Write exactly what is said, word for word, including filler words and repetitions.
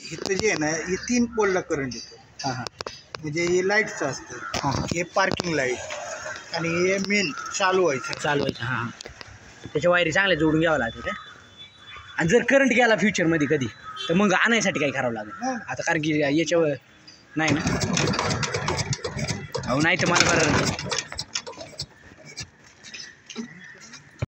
इथं जे आहे ना हे तीन पोलला करंट येतो. हां हां म्हणजे हे लाईटचं असतं. हां हे पार्किंग लाईट आणि हे मेन चालू व्हायचं. चालवायचं. हां हां त्याच्या वायरी चांगल्या जोडून घ्यावं लागतं का? आणि जर करंट गेला फ्युचरमध्ये कधी तर मग आणायसाठी काय करावं लागेल आता? कारण की याच्यावर नाही ना. अहो नाही तर मला बरं